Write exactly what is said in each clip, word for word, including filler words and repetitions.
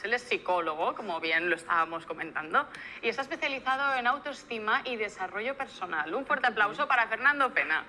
más. Él es psicólogo, como bien lo estábamos comentando, y está especializado en autoestima y desarrollo personal. Un fuerte aplauso para Fernando Pena.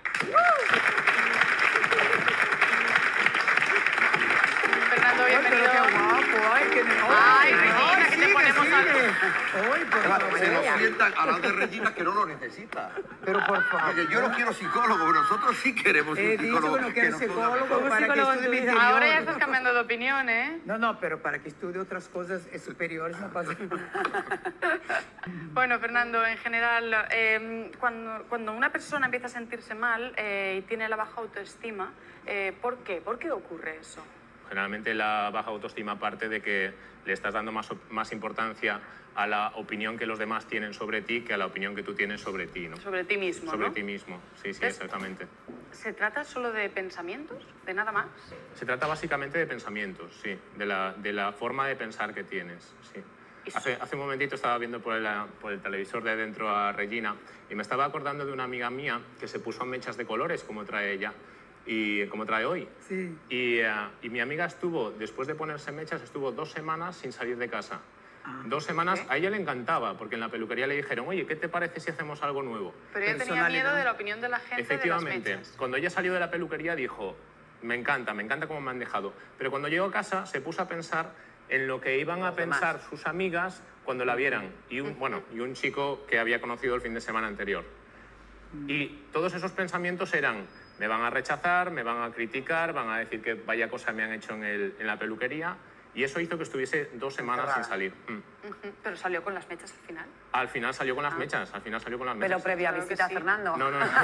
Fernando, bienvenido. Ay, qué guapo, ay, qué... Ay, Regina, que te ponemos a... Ay, por favor. Se lo sientan a la de Regina que no lo necesita. Pero por favor. Porque yo no quiero psicólogo, pero nosotros sí queremos un He dicho psicólogo. que no quiero que nos pueda psicólogo mejorar. para que estudie mi interior. Ahora ya estás cambiando de opinión, ¿eh? No, no, pero para que estudie otras cosas superiores no pasa nada. Bueno, Fernando, en general, eh, cuando, cuando una persona empieza a sentirse mal eh, y tiene la baja autoestima, eh, ¿por qué? ¿Por qué ocurre eso? Generalmente la baja autoestima parte de que le estás dando más, más importancia a la opinión que los demás tienen sobre ti que a la opinión que tú tienes sobre ti, ¿no? Sobre ti mismo, Sobre ¿no? ti mismo, sí, sí, Entonces, exactamente. ¿Se trata solo de pensamientos? ¿De nada más? Se trata básicamente de pensamientos, sí, de la, de la forma de pensar que tienes, sí. Hace, hace un momentito estaba viendo por el, por el televisor de dentro a Regina y me estaba acordando de una amiga mía que se puso mechas de colores, como trae ella, y como trae hoy. Sí. Y, uh, y mi amiga estuvo, después de ponerse mechas, estuvo dos semanas sin salir de casa. Ah, dos semanas, ¿qué? A ella le encantaba, porque en la peluquería le dijeron, oye, ¿qué te parece si hacemos algo nuevo? Pero ella tenía miedo de la opinión de la gente. Efectivamente, de las mechas. Cuando ella salió de la peluquería dijo, me encanta, me encanta cómo me han dejado. Pero cuando llegó a casa se puso a pensar en lo que iban a Los pensar demás. sus amigas cuando la vieran. Y un, bueno, y un chico que había conocido el fin de semana anterior. Y todos esos pensamientos eran, me van a rechazar, me van a criticar, van a decir que vaya cosa me han hecho en, el, en la peluquería. Y eso hizo que estuviese dos semamas sin salir. Mm. Uh-huh. ¿Pero salió con las mechas al final? Al final salió con las ah. mechas, al final salió con las mechas. Pero previa claro visita sí. a Fernando. No, no, no.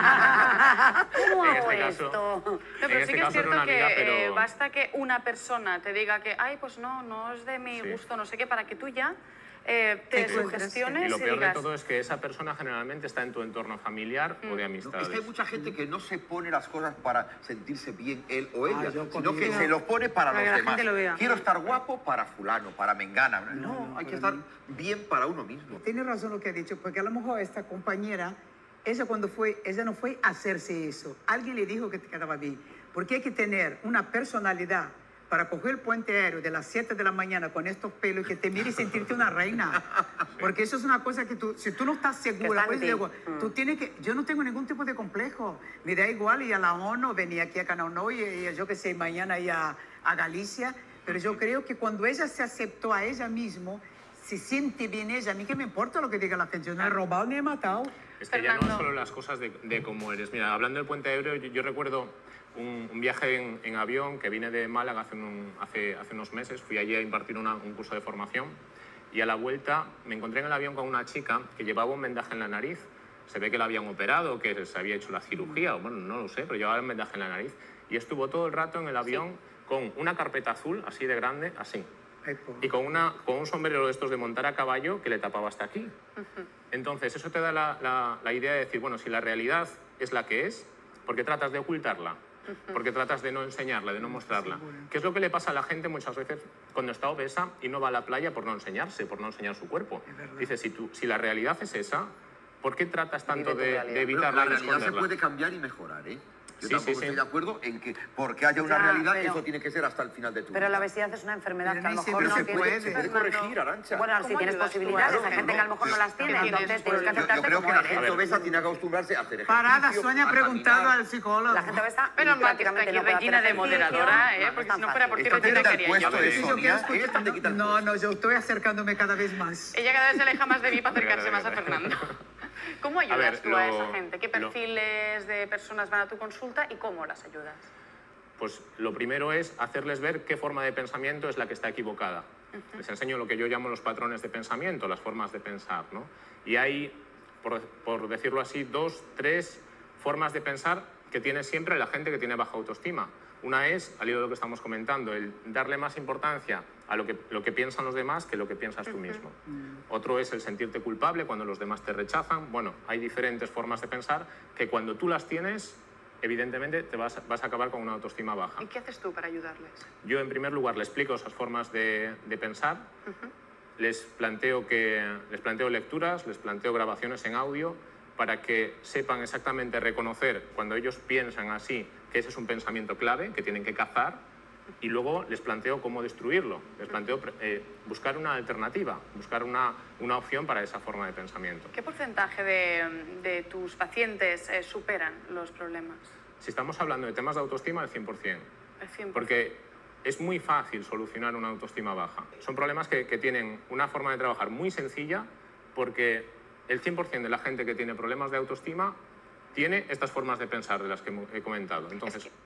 ¿Cómo en hago este esto? caso, No, pero en sí este que es caso cierto era una que amiga, pero... eh, basta que una persona te diga que, ay, pues no, no es de mi Sí. gusto, no sé qué, para que tú ya eh, te Sí. sugestiones Y lo y peor digas... de todo es que esa persona generalmente está en tu entorno familiar Mm. o de No, amistades. es que hay mucha gente que no se pone las cosas para sentirse bien él o ella, Ah, yo sino que conmigo. se lo pone para, Para que los la demás. gente lo vea. Quiero estar guapo para fulano, para mengana. No, No, no, hay que para estar mí. bien para uno mismo. Tiene razón lo que ha dicho, porque a lo mejor esta compañera, ella cuando fue, ella no fue a hacerse eso. Alguien le dijo que te quedaba bien. Porque hay que tener una personalidad para coger el puente aéreo de las siete de la mañana con estos pelos y que te mire y sentirte una reina. Porque eso es una cosa que tú, si tú no estás segura, está pues en ti. digo, tú tienes que, yo no tengo ningún tipo de complejo. Me da igual ir a la ONU, venir aquí a Cananó y, y yo qué sé, mañana ir a, a Galicia. Pero yo creo que cuando ella se aceptó a ella misma, se siente bien ella. A mí que me importa lo que diga la gente. Yo no he robado ni he matado. Es que ya no Fernando. solo las cosas de, de cómo eres. Mira, hablando del puente aéreo, yo, yo recuerdo un, un viaje en, en avión que vine de Málaga hace, un, hace, hace unos meses. Fui allí a impartir una, un curso de formación y a la vuelta me encontré en el avión con una chica que llevaba un vendaje en la nariz. Se ve que la habían operado, que se había hecho la cirugía, o bueno, no lo sé, pero llevaba un vendaje en la nariz. Y estuvo todo el rato en el avión sí. con una carpeta azul, así de grande, así. Y con, una, con un sombrero de estos de montar a caballo que le tapaba hasta aquí. Uh-huh. Entonces, eso te da la, la, la idea de decir, bueno, si la realidad es la que es, ¿por qué tratas de ocultarla? Uh-huh. ¿Por qué tratas de no enseñarla, de no mostrarla? Sí, bueno. ¿Qué es lo que le pasa a la gente muchas veces cuando está obesa y no va a la playa por no enseñarse, por no enseñar su cuerpo? Dice, si, tú, si la realidad es esa, ¿por qué tratas tanto de, de evitarla, la de realidad esconderla? se puede cambiar y mejorar, ¿eh? Yo sí, tampoco sí, sí. estoy de acuerdo en que porque haya una ya, realidad, pero, eso tiene que ser hasta el final de tu vida. Pero la obesidad es una enfermedad Pero que a lo ni mejor Pero no se tiene... puede, se puede corregir, Arantxa. Bueno, si tienes posibilidades, hay gente que a lo mejor no las tiene, entonces tienes que Yo, aceptarte yo creo como que la eres. gente obesa tiene que acostumbrarse a hacer ejercicio. Parada, Sonia ha a preguntado caminar. al psicólogo. La gente obesa Menos mal que está prácticamente aquí no puede Regina hacer de moderadora, ¿eh? ejercicio. Porque No si es no tan fuera por fácil. ti, Esta te Regina quita el quería puesto yo. de Sí, yo Sonia, quiero escuchar- esta te quita el No, puesto. no, yo estoy acercándome cada vez más. Ella cada vez se aleja más de mí para acercarse más a Fernando. ¿Cómo ayudas ver, tú a lo- esa gente? ¿Qué lo- perfiles de personas van a tu consulta y cómo las ayudas? Pues lo primero es hacerles ver qué forma de pensamiento es la que está equivocada. Uh-huh. Les enseño lo que yo llamo los patrones de pensamiento, las formas de pensar, ¿no? Y hay, por, por decirlo así, dos, tres formas de pensar que tiene siempre la gente que tiene baja autoestima. Una es, al hilo de lo que estamos comentando, el darle más importancia a lo que, lo que piensan los demás que lo que piensas tú mismo. Uh-huh. Otro es el sentirte culpable cuando los demás te rechazan. Bueno, hay diferentes formas de pensar que cuando tú las tienes, evidentemente te vas, vas a acabar con una autoestima baja. ¿Y qué haces tú para ayudarles? Yo, en primer lugar, les explico esas formas de, de pensar, Uh-huh. les, planteo que, les planteo lecturas, les planteo grabaciones en audio para que sepan exactamente reconocer cuando ellos piensan así que ese es un pensamiento clave, que tienen que cazar Y luego les planteo cómo destruirlo, les planteo eh, buscar una alternativa, buscar una, una opción para esa forma de pensamiento. ¿Qué porcentaje de, de tus pacientes eh, superan los problemas? Si estamos hablando de temas de autoestima, el cien por cien. El cien por cien. Porque es muy fácil solucionar una autoestima baja. Son problemas que, que tienen una forma de trabajar muy sencilla, porque el cien por cien de la gente que tiene problemas de autoestima tiene estas formas de pensar de las que he comentado. Entonces, Es que...